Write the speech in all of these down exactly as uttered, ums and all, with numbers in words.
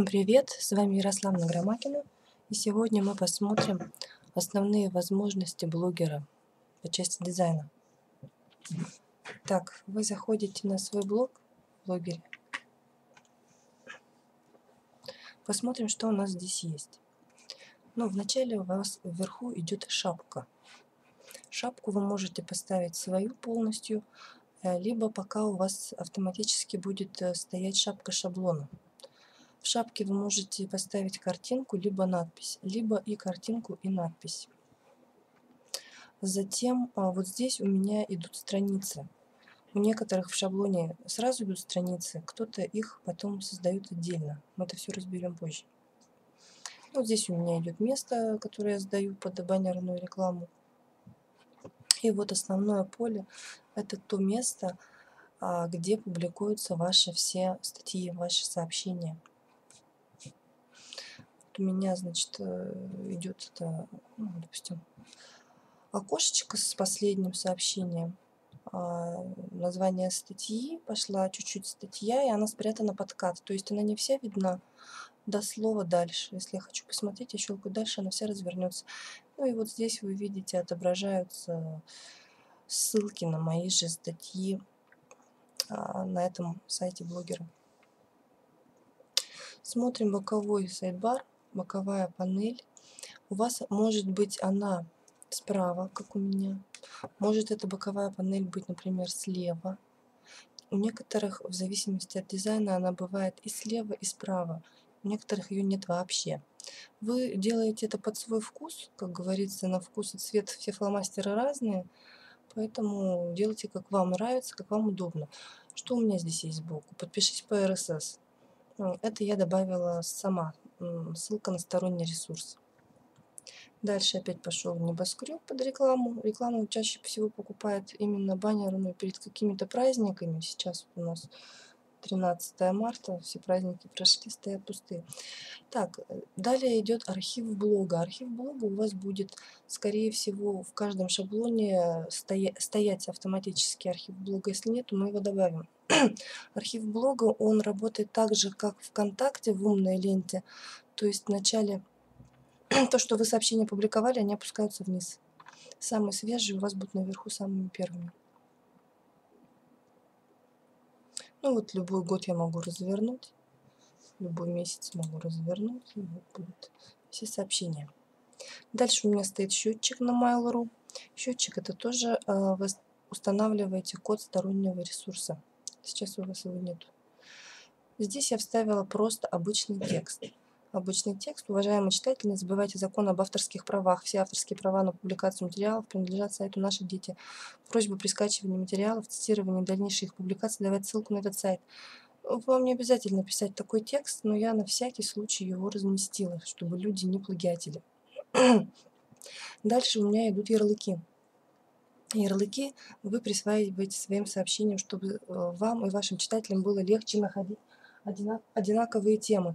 привет! С вами Ярославна Громакина, и сегодня мы посмотрим основные возможности блогера по части дизайна. Так, вы заходите на свой блог в блогере. Посмотрим, что у нас здесь есть. Ну, вначале у вас вверху идет шапка. Шапку вы можете поставить свою полностью, либо пока у вас автоматически будет стоять шапка шаблона. В шапке вы можете поставить картинку, либо надпись, либо и картинку, и надпись. Затем вот здесь у меня идут страницы. У некоторых в шаблоне сразу идут страницы, кто-то их потом создает отдельно. Мы это все разберем позже. Вот здесь у меня идет место, которое я сдаю под баннерную рекламу. И вот основное поле – это то место, где публикуются ваши все статьи, ваши сообщения. У меня, значит, идет это, ну, допустим, окошечко с последним сообщением. Название статьи, пошла чуть-чуть статья, и она спрятана под кат. То есть она не вся видна до слова дальше. Если я хочу посмотреть, я щелкаю дальше, она вся развернется. Ну и вот здесь вы видите, отображаются ссылки на мои же статьи на этом сайте блогера. Смотрим боковой сайдбар, боковая панель. У вас может быть она справа, как у меня. Может эта боковая панель быть, например, слева. У некоторых, в зависимости от дизайна, она бывает и слева, и справа. У некоторых ее нет вообще. Вы делаете это под свой вкус, как говорится, на вкус и цвет все фломастеры разные, поэтому делайте, как вам нравится, как вам удобно. Что у меня здесь есть сбоку? Подпишись по эр эс эс. Это я добавила сама, ссылка на сторонний ресурс. Дальше опять пошел небоскреб под рекламу. Рекламу чаще всего покупают именно баннерную перед какими-то праздниками. Сейчас у нас тринадцатое марта, все праздники прошли, стоят пустые. Так, далее идет архив блога. Архив блога у вас будет, скорее всего, в каждом шаблоне стоя стоять автоматически архив блога. Если нет, то мы его добавим. Архив блога, он работает так же, как ВКонтакте в умной ленте. То есть вначале то, что вы сообщения публиковали, они опускаются вниз. Самые свежие у вас будут наверху самыми первыми. Ну вот любой год я могу развернуть, любой месяц могу развернуть, и вот будут все сообщения. Дальше у меня стоит счетчик на mail точка ру. Счетчик — это тоже э, вы устанавливаете код стороннего ресурса. Сейчас у вас его нет. Здесь я вставила просто обычный текст. Обычный текст. Уважаемые читатели, не забывайте закон об авторских правах. Все авторские права на публикацию материалов принадлежат сайту «Наши дети». Просьба при скачивании материалов, цитировании дальнейших публикаций давать ссылку на этот сайт. Вам не обязательно писать такой текст, но я на всякий случай его разместила, чтобы люди не плагиатили. Дальше у меня идут ярлыки. Ярлыки вы присваиваете своим сообщениям, чтобы вам и вашим читателям было легче находить одинаковые темы.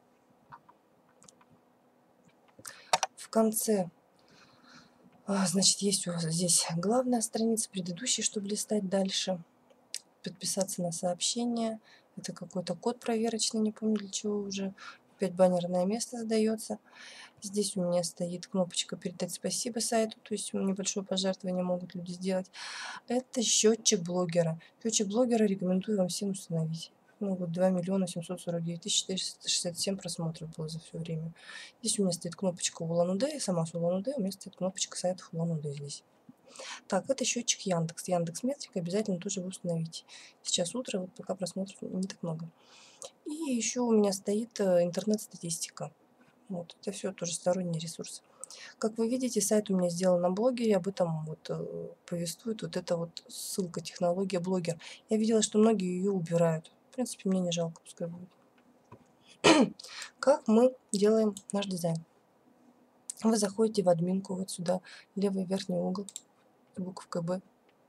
В конце, значит, есть у вас здесь главная страница, предыдущая, чтобы листать дальше, подписаться на сообщение. Это какой-то код проверочный, не помню для чего уже. Опять баннерное место сдается. Здесь у меня стоит кнопочка «Передать спасибо сайту», то есть небольшое пожертвование могут люди сделать. Это счетчик блогера. Счетчик блогера рекомендую вам всем установить. Ну вот два миллиона семьсот сорок девять тысяч четыреста шестьдесят семь просмотров было за все время. Здесь у меня стоит кнопочка Улан-Удэ, я сама с Улан-Удэ, у меня стоит кнопочка сайтов Улан-Удэ здесь. Так, это счетчик Яндекс. Яндекс Метрика обязательно тоже вы установите. Сейчас утро, вот пока просмотров не так много. И еще у меня стоит интернет-статистика. Вот, это все тоже сторонние ресурсы. Как вы видите, сайт у меня сделан на блогере, об этом вот э, повествует вот эта вот ссылка, технология блогер. Я видела, что многие ее убирают. В принципе, мне не жалко, пускай будет. Как мы делаем наш дизайн? Вы заходите в админку, вот сюда, левый верхний угол, буковка Б.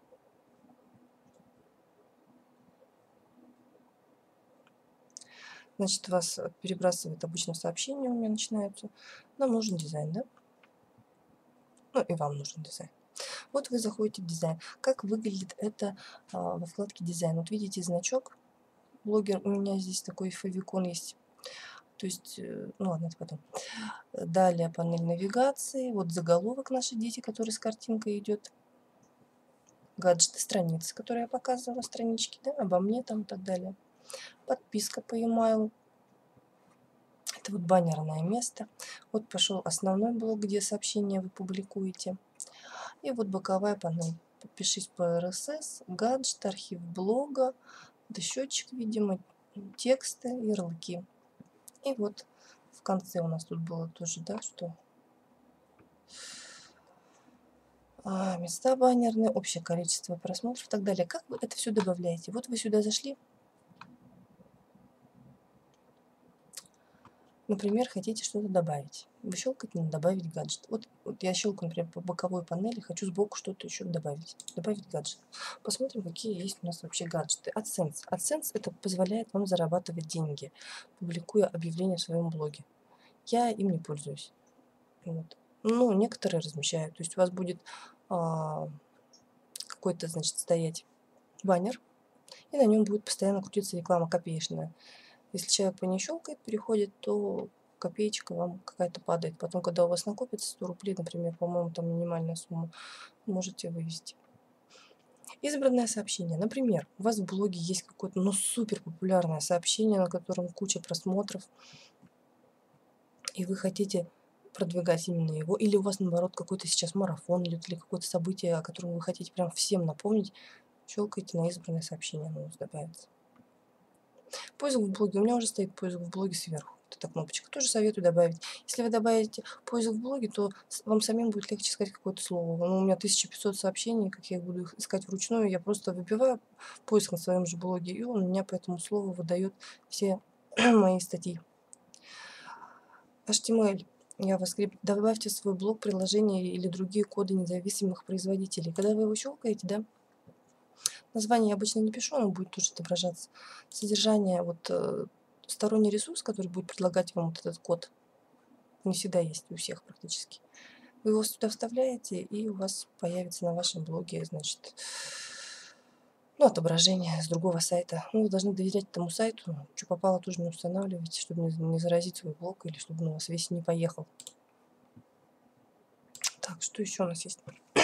Значит, вас перебрасывает обычно сообщение, у меня начинается. Нам нужен дизайн, да? Ну и вам нужен дизайн. Вот вы заходите в дизайн. Как выглядит это а, во вкладке дизайн? Вот видите значок. Блогер, у меня здесь такой фавикон есть. То есть, э, ну ладно, это потом. Далее панель навигации. Вот заголовок «Наши дети», который с картинкой идет. Гаджеты, страницы, которые я показывала, странички, да, обо мне там и так далее. Подписка по e-mail. Это вот баннерное место. Вот пошел основной блок, где сообщения вы публикуете. И вот боковая панель. Подпишись по эр эс эс, гаджет, архив блога, это счетчик, видимо, тексты, ярлыки. И вот в конце у нас тут было тоже, да, что а, места баннерные, общее количество просмотров и так далее. Как вы это все добавляете? Вот вы сюда зашли. Например, хотите что-то добавить. Вы щелкаете на «Добавить гаджет». Вот, вот я щелкаю, например, по боковой панели, хочу сбоку что-то еще добавить. Добавить гаджет. Посмотрим, какие есть у нас вообще гаджеты. AdSense. AdSense это позволяет вам зарабатывать деньги, публикуя объявления в своем блоге. Я им не пользуюсь. Вот. Ну, некоторые размещают. То есть у вас будет а, какой-то, значит, стоять баннер, и на нем будет постоянно крутиться реклама копеечная. Если человек по ней щелкает, переходит, то копеечка вам какая-то падает. Потом, когда у вас накопится сто рублей, например, по-моему, там минимальная сумма, можете вывести. Избранное сообщение. Например, у вас в блоге есть какое-то, ну, супер популярное сообщение, на котором куча просмотров, и вы хотите продвигать именно его, или у вас, наоборот, какой-то сейчас марафон идет, или какое-то событие, о котором вы хотите прям всем напомнить, щелкайте на избранное сообщение, оно у вас добавится. Поиск в блоге. У меня уже стоит поиск в блоге сверху. Вот эта кнопочка. Тоже советую добавить. Если вы добавите поиск в блоге, то вам самим будет легче искать какое-то слово. Ну, у меня тысяча пятьсот сообщений, как я их буду их искать вручную. Я просто выбиваю поиск на своем же блоге, и он у меня по этому слову выдает все мои статьи. эйч ти эм эль. JavaScript. Добавьте в свой блог приложение или другие коды независимых производителей. Когда вы его щелкаете, да, название я обычно не пишу, оно будет тоже отображаться. Содержание, вот э, сторонний ресурс, который будет предлагать вам вот этот код, не всегда есть у всех практически. Вы его сюда вставляете, и у вас появится на вашем блоге, значит, ну, отображение с другого сайта. Ну, вы должны доверять этому сайту. Что попало, тоже не устанавливайте, чтобы не, не заразить свой блог или чтобы он у вас весь не поехал. Так, что еще у нас есть?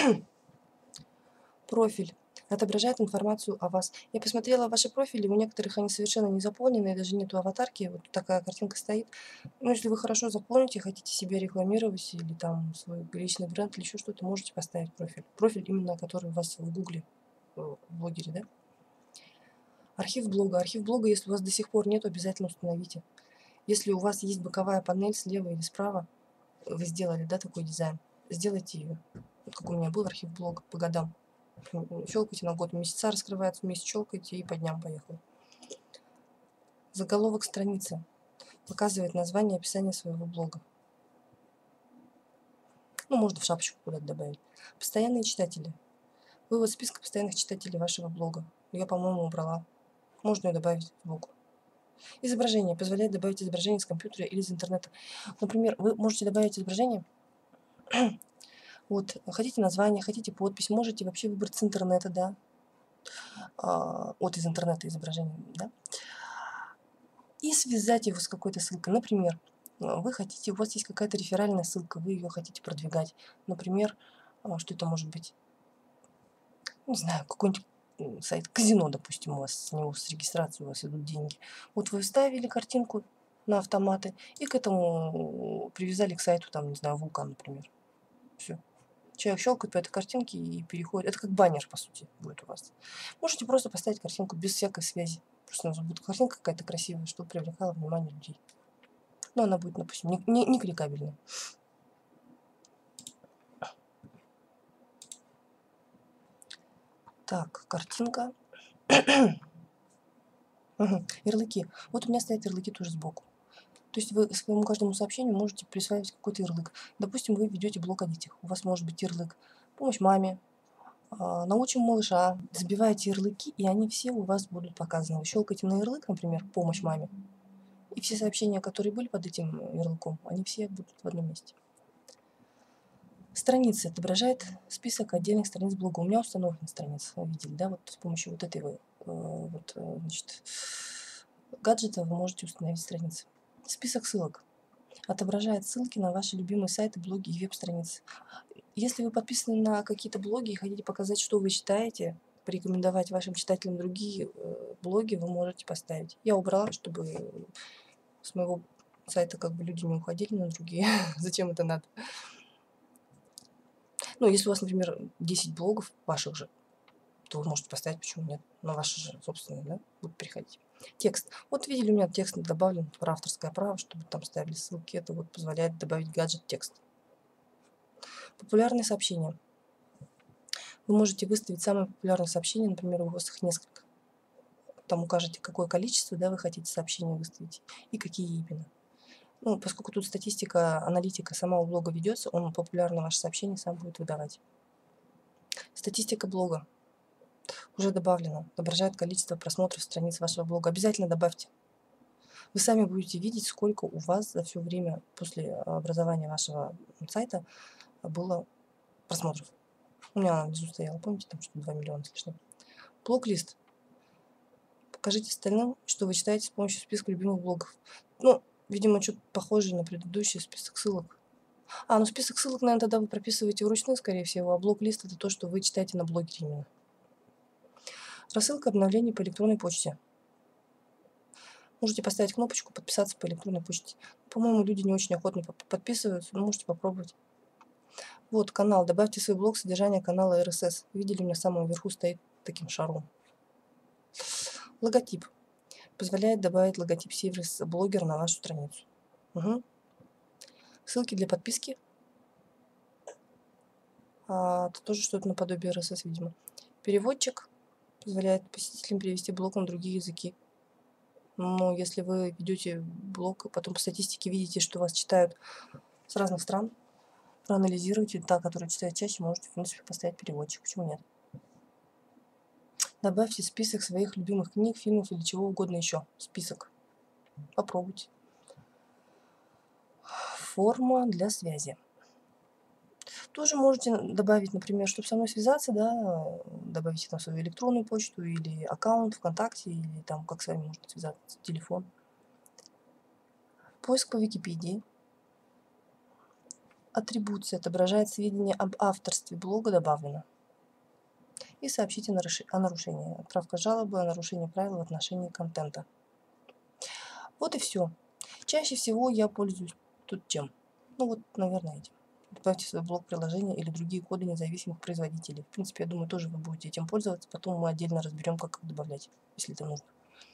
Профиль. Отображает информацию о вас. Я посмотрела ваши профили, у некоторых они совершенно не заполнены, даже нету аватарки, вот такая картинка стоит. Ну, если вы хорошо заполните, хотите себя рекламировать или там свой личный бренд или еще что-то, можете поставить профиль. Профиль именно, который у вас в Гугле, в блогере, да? Архив блога. Архив блога, если у вас до сих пор нет, обязательно установите. Если у вас есть боковая панель слева или справа, вы сделали, да, такой дизайн, сделайте ее. Вот как у меня был архив блога по годам. Щелкайте на год, месяца раскрывается, месяц щелкайте и по дням поехал. Заголовок страницы показывает название и описание своего блога. Ну, можно в шапочку куда-то добавить. Постоянные читатели. Вывод списка постоянных читателей вашего блога. Я, по-моему, убрала. Можно ее добавить сбоку. Изображение. Позволяет добавить изображение с компьютера или из интернета. Например, вы можете добавить изображение. Вот, хотите название, хотите подпись, можете вообще выбрать с интернета, да. А, от из интернета изображение, да. И связать его с какой-то ссылкой. Например, вы хотите, у вас есть какая-то реферальная ссылка, вы ее хотите продвигать. Например, что это может быть? Не знаю, какой-нибудь сайт казино, допустим, у вас с него с регистрации у вас идут деньги. Вот вы вставили картинку на автоматы и к этому привязали к сайту, там, не знаю, Вулкан, например. Все. Человек щелкает по этой картинке и переходит. Это как баннер, по сути, будет у вас. Можете просто поставить картинку без всякой связи. Просто у нас будет картинка какая-то красивая, чтобы привлекала внимание людей. Но она будет, допустим, не, не, не кликабельная. Так, картинка. Угу. Ярлыки. Вот у меня стоят ярлыки тоже сбоку. То есть вы своему каждому сообщению можете присваивать какой-то ярлык. Допустим, вы ведете блог о детях. У вас может быть ярлык «Помощь маме», «Научим малыша». Забиваете ярлыки, и они все у вас будут показаны. Вы щелкаете на ярлык, например, «Помощь маме», и все сообщения, которые были под этим ярлыком, они все будут в одном месте. Страницы. Отображает список отдельных страниц блога. У меня установлена страница, видели, да, вот с помощью вот этого вот, значит, гаджета вы можете установить страницы. Список ссылок отображает ссылки на ваши любимые сайты, блоги и веб-страницы. Если вы подписаны на какие-то блоги и хотите показать, что вы читаете, порекомендовать вашим читателям другие э, блоги, вы можете поставить. Я убрала, чтобы с моего сайта как бы люди не уходили на другие. Зачем это надо? Ну, если у вас, например, десять блогов ваших же, то вы можете поставить, почему нет, на ваши же собственные, да, будут приходить. Текст. Вот видели, у меня текст добавлен про авторское право, чтобы там ставили ссылки. Это вот позволяет добавить гаджет текст. Популярные сообщения. Вы можете выставить самые популярные сообщения, например, у вас их несколько. Там укажете, какое количество, да, вы хотите сообщений выставить и какие именно. Ну, поскольку тут статистика, аналитика самого блога ведется, он популярно ваши сообщения сам будет выдавать. Статистика блога уже добавлена, отображает количество просмотров страниц вашего блога. Обязательно добавьте. Вы сами будете видеть, сколько у вас за все время после образования вашего сайта было просмотров. У меня она внизу стояла, помните, там что-то два миллиона с лишним. Блог-лист. Покажите остальным, что вы читаете с помощью списка любимых блогов. Ну, видимо, что-то похожее на предыдущий список ссылок. А, ну список ссылок, наверное, тогда вы прописываете вручную, скорее всего, а блог-лист это то, что вы читаете на блоге именно. Рассылка обновлений по электронной почте. Можете поставить кнопочку «Подписаться по электронной почте». По-моему, люди не очень охотно подписываются, но можете попробовать. Вот канал. Добавьте в свой блог содержание канала эр эс эс. Видели, у меня в самом верху стоит таким шаром. Логотип. Позволяет добавить логотип сервис блогер на вашу страницу. Угу. Ссылки для подписки. А, это тоже что-то наподобие эр эс эс, видимо. Переводчик. Позволяет посетителям перевести блог на другие языки. Но если вы ведете блог, потом по статистике видите, что вас читают с разных стран, проанализируйте, та, которая читает чаще, можете, в принципе, поставить переводчик. Почему нет? Добавьте список своих любимых книг, фильмов или чего угодно еще. Список. Попробуйте. Форма для связи. Тоже можете добавить, например, чтобы со мной связаться, да, добавите там свою электронную почту или аккаунт ВКонтакте, или там как с вами можно связаться, телефон. Поиск по Википедии. Атрибуция отображает сведения об авторстве блога добавлено. И сообщите о нарушении. Отправка жалобы о нарушении правил в отношении контента. Вот и все. Чаще всего я пользуюсь тут чем? Ну вот, наверное, этим. Добавьте в свой блог приложение или другие коды независимых производителей. В принципе, я думаю, тоже вы будете этим пользоваться. Потом мы отдельно разберем, как их добавлять, если это нужно.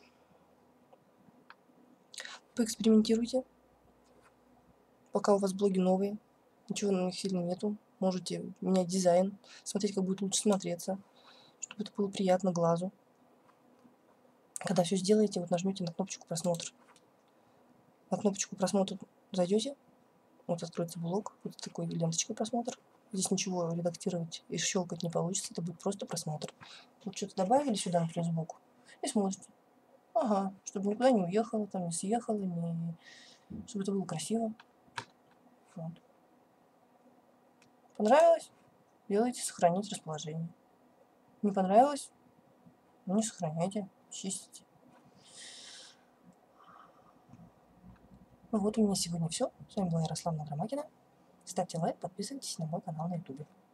Поэкспериментируйте. Пока у вас блоги новые, ничего на них сильно нету. Можете менять дизайн, смотреть, как будет лучше смотреться, чтобы это было приятно глазу. Когда все сделаете, вот нажмете на кнопочку «Просмотр». На кнопочку «Просмотр» зайдете, вот откроется блог, вот такой ленточкой «Просмотр». Здесь ничего редактировать и щелкать не получится, это будет просто просмотр. Вот что-то добавили сюда, например, сбоку, и смотрите. Ага, чтобы никуда не уехало, там не съехало, не... чтобы это было красиво. Вот. Понравилось? Делайте «Сохранить расположение». Не понравилось? Не сохраняйте, чистите. Ну вот у меня сегодня все. С вами была Ярославна Громакина. Ставьте лайк, подписывайтесь на мой канал на ютубе.